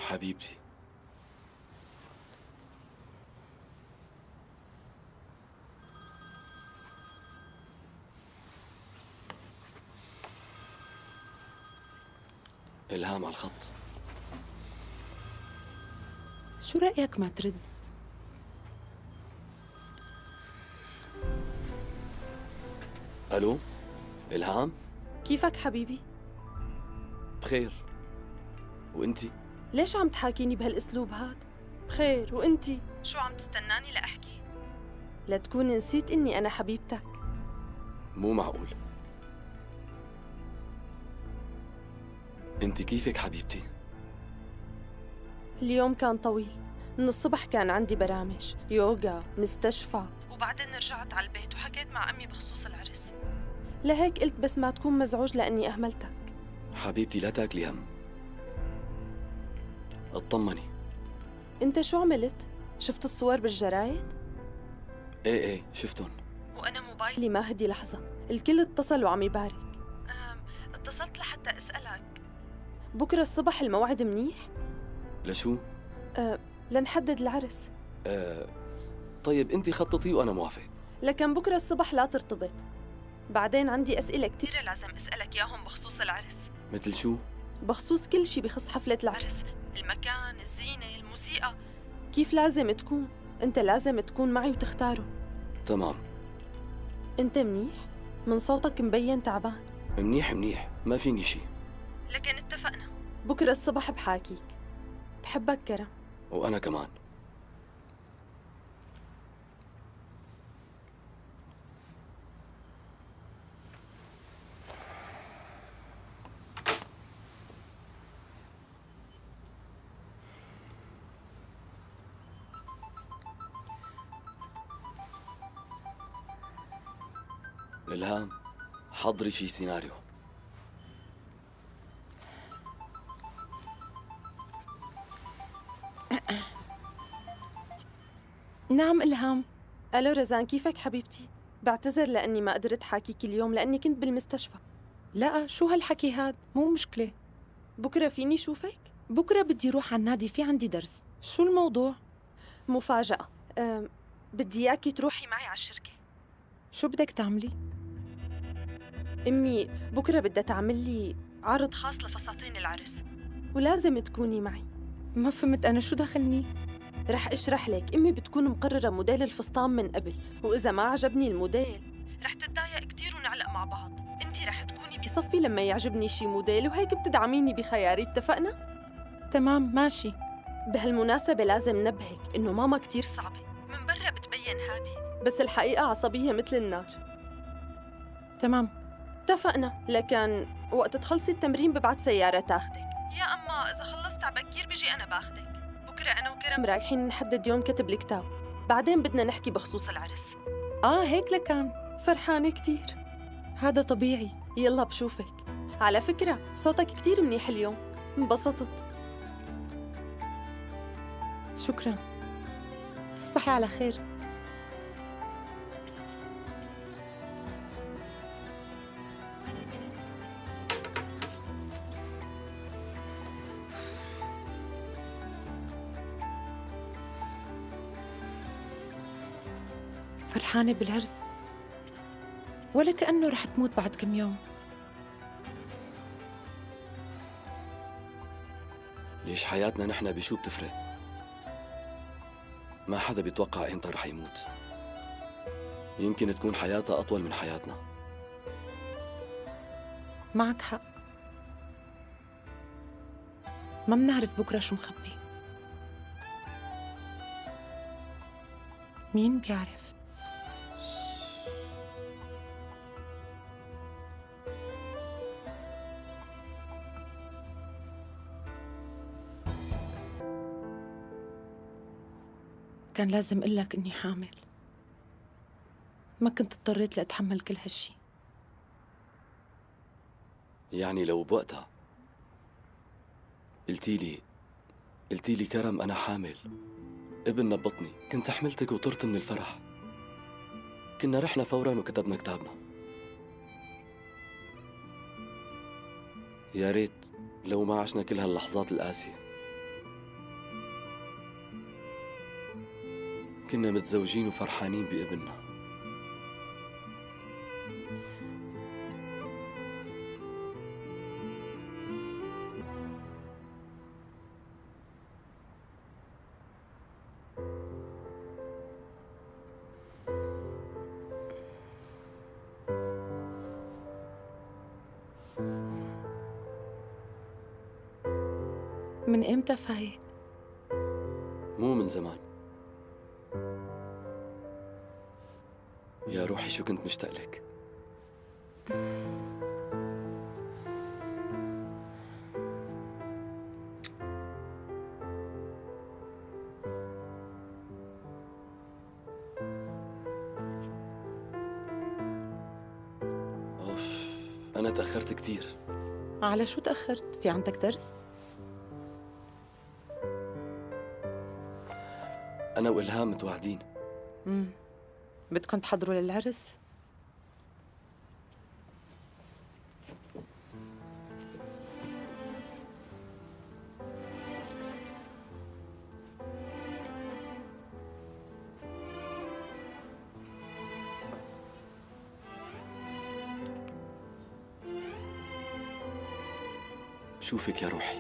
حبيبتي. إلهام على الخط. شو رأيك ما ترد؟ ألو؟ إلهام؟ كيفك حبيبي؟ بخير. وإنتي؟ ليش عم تحاكيني بهالأسلوب هاد؟ بخير، وإنتي؟ شو عم تستناني لأحكي؟ لا تكون نسيت إني أنا حبيبتك. مو معقول. إنتي كيفك حبيبتي؟ اليوم كان طويل، من الصبح كان عندي برامج، يوغا، مستشفى، وبعدين رجعت على البيت وحكيت مع أمي بخصوص العرس. لهيك قلت بس ما تكون مزعوج لأني أهملتك. حبيبتي لا تاكلي هم. اطمني. أنت شو عملت؟ شفت الصور بالجرايد؟ ايه شفتن. وأنا موبايلي ما هدي لحظة، الكل اتصل وعم يبارك. اتصلت لحتى أسألك، بكرة الصبح الموعد منيح؟ لشو؟ لنحدد العرس. طيب انتي خططي وانا موافق. لكن بكرة الصبح لا ترتبط. بعدين عندي أسئلة كتيرة لازم أسألك إياهم بخصوص العرس. مثل شو؟ بخصوص كل شي بخص حفلة العرس، المكان، الزينة، الموسيقى، كيف لازم تكون. أنت لازم تكون معي وتختاره. تمام. أنت منيح؟ من صوتك مبين تعبان. منيح، ما فيني شي. لكن اتفقنا، بكرة الصبح بحاكيك. بحبك كرم. وأنا كمان. إلهام، حضري شي سيناريو. نعم إلهام. ألو رزان، كيفك حبيبتي؟ بعتذر لأني ما قدرت حاكيك اليوم لأني كنت بالمستشفى. لا، شو هالحكي هاد؟ مو مشكلة. بكرة فيني شوفك؟ بكرة بدي روح على النادي، في عندي درس. شو الموضوع؟ مفاجأة. بدي إياكي تروحي معي على الشركة. شو بدك تعملي؟ أمي بكرة بدها تعمل لي عرض خاص لفساتين العرس، ولازم تكوني معي. ما فهمت، أنا شو دخلني؟ رح أشرح لك. أمي بتكون مقررة موديل الفستان من قبل، وإذا ما عجبني الموديل رح تتضايق كتير ونعلق مع بعض. أنتي رح تكوني بصفي لما يعجبني شي موديل، وهيك بتدعميني بخياري. اتفقنا؟ تمام ماشي. بهالمناسبة لازم نبهك إنه ماما كتير صعبة، من برا بتبين هادية بس الحقيقة عصبية مثل النار. تمام اتفقنا. لكن وقت تخلصي التمرين ببعت سيارة تاخدك، يا أما إذا خلصت عبكير بيجي أنا باخدك. بكرة أنا وكرم رايحين نحدد يوم كتب الكتاب، بعدين بدنا نحكي بخصوص العرس. هيك لكان. فرحانة كتير. هذا طبيعي. يلا بشوفك. على فكرة صوتك كتير منيح اليوم، انبسطت. شكرا، تصبحي على خير. فرحانة بالعرس ولا كأنه رح تموت بعد كم يوم. ليش حياتنا نحن بشو بتفرق؟ ما حدا بيتوقع امتى رح يموت. يمكن تكون حياتها أطول من حياتنا. معك حق، ما منعرف بكرة شو مخبي. مين بيعرف؟ كان لازم أقلك إني حامل، ما كنت اضطريت لأتحمل كل هالشي. يعني لو بوقتها قلتي لي كرم أنا حامل، ابن نبطني، كنت حملتك وطرت من الفرح. كنا رحنا فوراً وكتبنا كتابنا. يا ريت لو ما عشنا كل هاللحظات القاسية. كنا متزوجين وفرحانين بابننا. من إمتى فايق؟ مو من زمان. يا روحي شو كنت مشتاق لك. أوف، أنا تأخرت كتير. على شو تأخرت؟ في عندك درس؟ أنا وإلهام متواعدين. بدكم تحضروا للعرس؟ شوفك يا روحي.